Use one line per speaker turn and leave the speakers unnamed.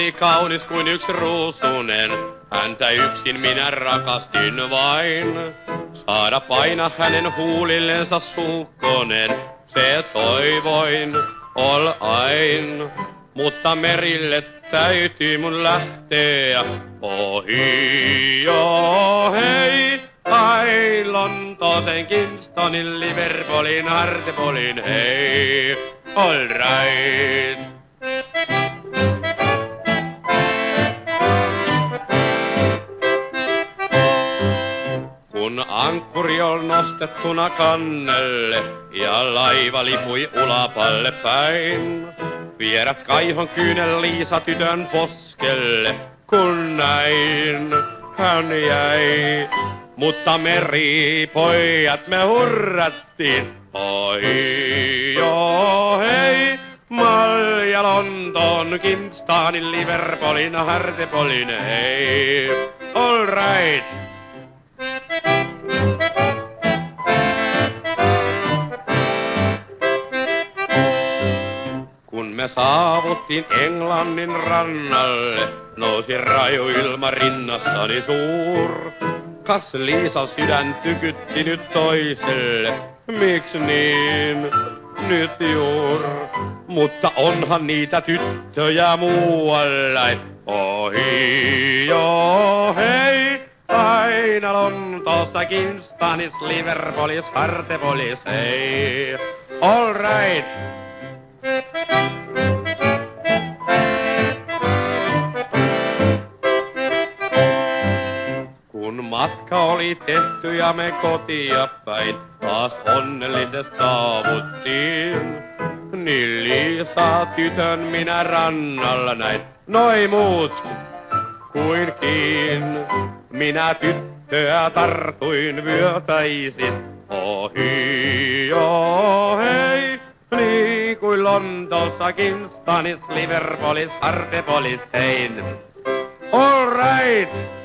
oli kaunis kuin yksi ruusunen. Häntä yksin minä rakastin vain. Saada paina hänen huulillensa suukkonen, se toivoin ol ain. Mutta merille täytyy mun lähteä ohi jo hei. Ai Lontooten, Kingstonin, Liverpoolin, Hartlepoolin, hei, all right. Kun ankkuri on nostettuna kannelle ja laiva lipui ulapalle päin, vierät kaihon kyynel Liisa tytön poskelle, kun näin hän jäi. Mutta meripojat me hurrattiin, oi jo hei. Malja Lontoon, Kingstonin, Liverpoolin, Hartlepoolin, hei, all right. Kun me saavuttiin Englannin rannalle, nousi raju ilma rinnassani suur. Kas Liisan sydän tykytti nyt toiselle, miks niin, nyt juur. Mutta onhan niitä tyttöjä muualla, ohi jo hei. Aina Lontoossa, Kingstonis, Liverpoolis, Hartlepoolissa, hei, all right. Kun matka oli tehty ja me kotia päin taas onnellisesti saavuttiin, niin Liisa tytön minä rannalla näin, noi muut kuinkin. Minä tyttöä tartuin vyötäisin, ohi jo hei. Niin kuin Lontoossa, Kingstonis, Liverpoolis, Hartlepoolissa tein, all right.